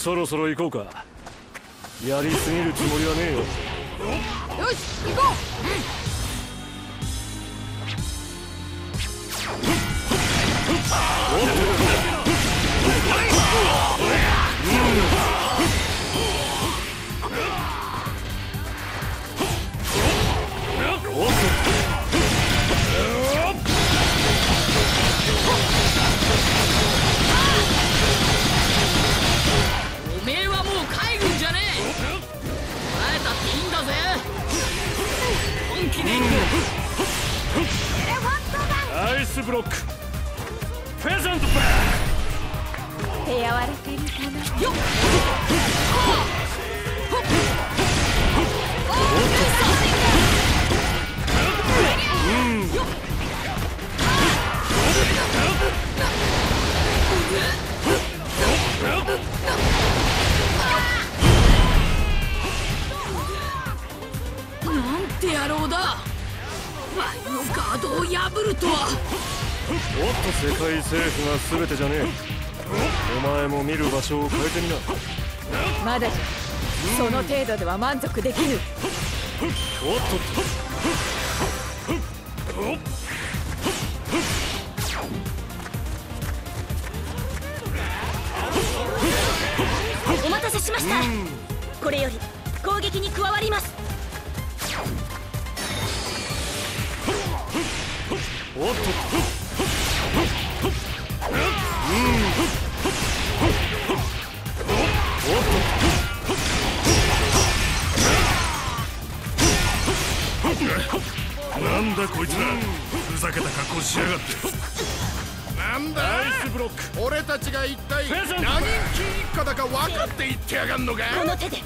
そろそろ行こうか。やりすぎるつもりはねえよ。 よし行こう。おめえはもう帰るんじゃねえ。会えたっていいんだぜ。本気で行く。 アイスブロックフェザントバ手柔らかにかな。 よっ。なんて野郎だ。前のガードを破るとは。 おっと、世界政府が全てじゃねえ。お前も見る場所を変えてみな。 まだじゃ。その程度では満足できぬ。 おっお待たせしました。これより攻撃に加わります。 おっとなんだこいつら、ふざけた格好しやがって。 なんだ、 アイスブロック俺たちが一体何人金一家だか分かって言ってやがんのか。 この手で。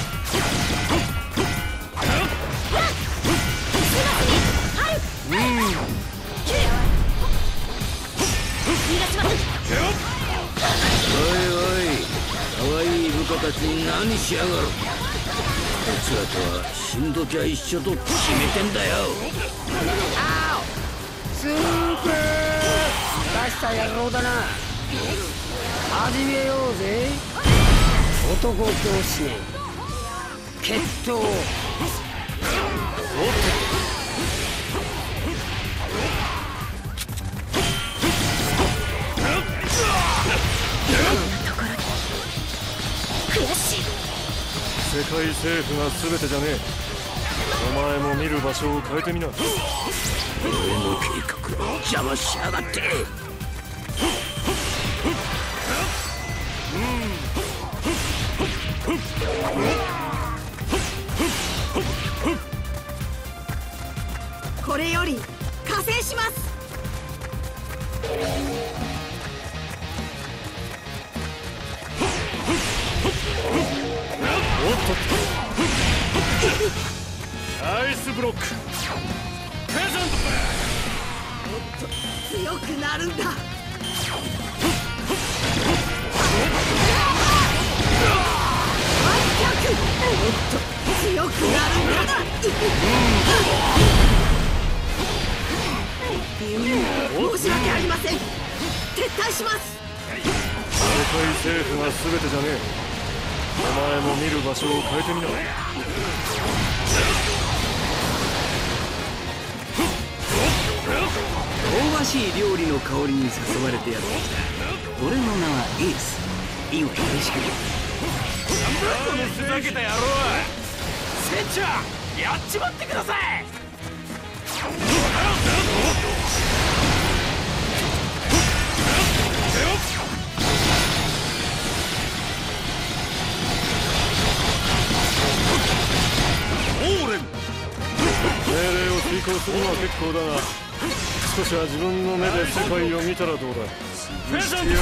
おいおい、可愛い部下たちに何しやがる。こいつらとは死んどきゃ一緒と決めてんだよ。 スープ出した野郎だな。始めようぜ、男同士決闘。 世界政府が全てじゃねえ。お前も見る場所を変えてみな。 俺の計画邪魔しやがって。 これより加勢します。 おっと、アイスブロックフェザント。 強くなるんだ。強くなるんだ。申し訳ありません。撤退します。 世界政府が全てじゃねえ。お前も見る場所を変えてみな。 香ばしい料理の香りに誘われてやってきた。俺の名はエース。いいわよろしく。 このふざけた野郎は。 船長、やっちまってください。 命令を遂行するのは結構だが、少しは自分の目で世界を見たらどうだ。潰してやる。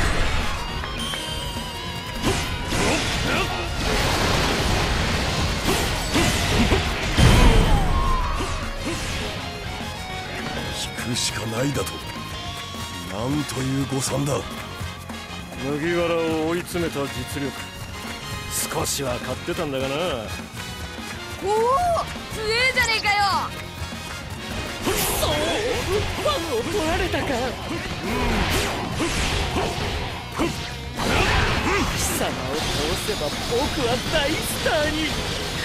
引くしかないだと。なんという誤算だ。 麦わらを追い詰めた実力、少しは買ってたんだがな。 おお、強えじゃねえかよ。 そう、ファンを取られたか。貴様を僕は大スターに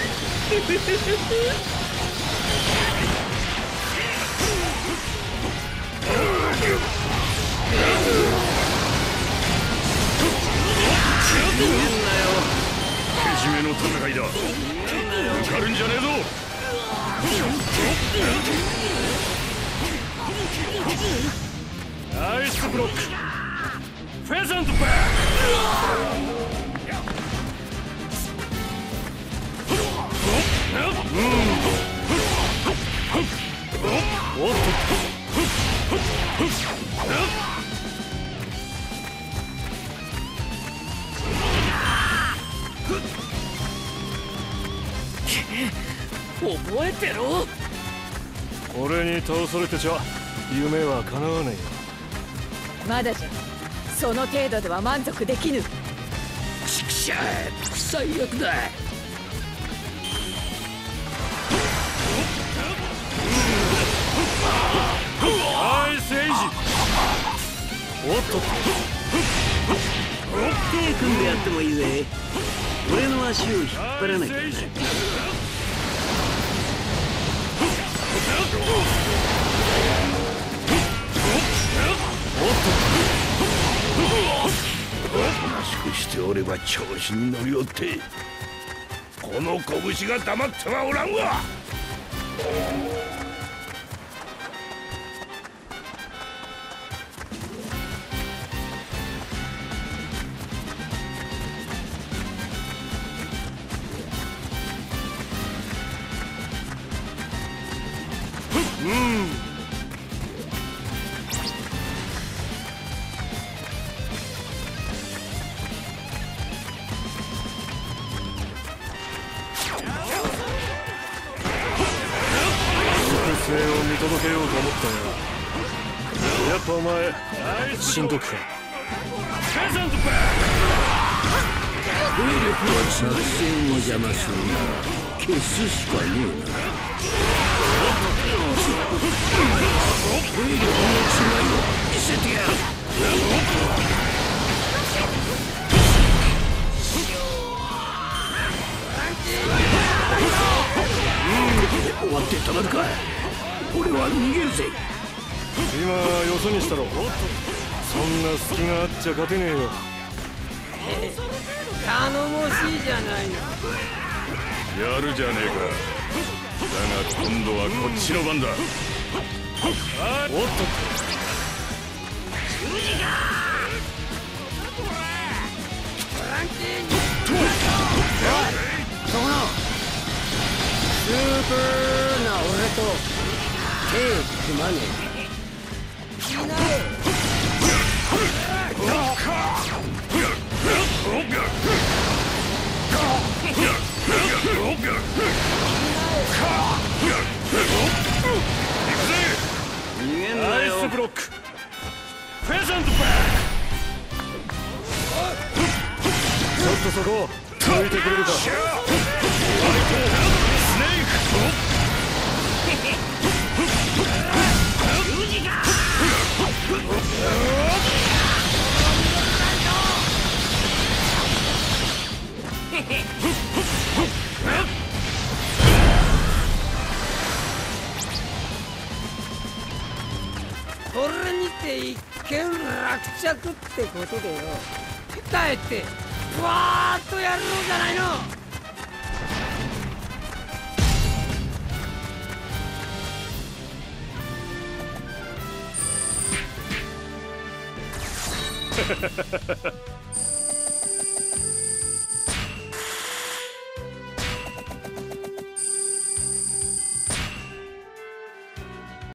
けじめの戦いだ。受かるんじゃねえぞ。ナイスブロック。フェザントバック。おっと。 覚えてろ。 俺に倒されてちゃ夢は叶わねえよ。 まだじゃ。その程度では満足できぬ。 ちくしゃー、最悪だ。 ナイスエイジ。おっと。 手組んでやってもいいぜ。俺の足を引っ張らなきゃな。おとなしくしておれば調子に乗りおって、この拳が黙ってはおらんわ。 を見届けようと思ったよ。やっぱお前しんどくか。 兵力は作戦を邪魔するなら消すしかねえな。兵力の違いを見せてやる。終わってたまるか。俺は逃げるぜ。 今よそにしたろ。そんな隙があっちゃ勝てねえよ。 頼もしいじゃないの。 やるじゃねえか。だが今度はこっちの番だ。おっと。 そこのスープーな俺と手組まねえ。 ナイスブロック。フェザントバック。ちょっとそこ抜いてくれるか。スネーク。 これにて一件落着ってことでよ。帰ってふわーっとやるのじゃないの。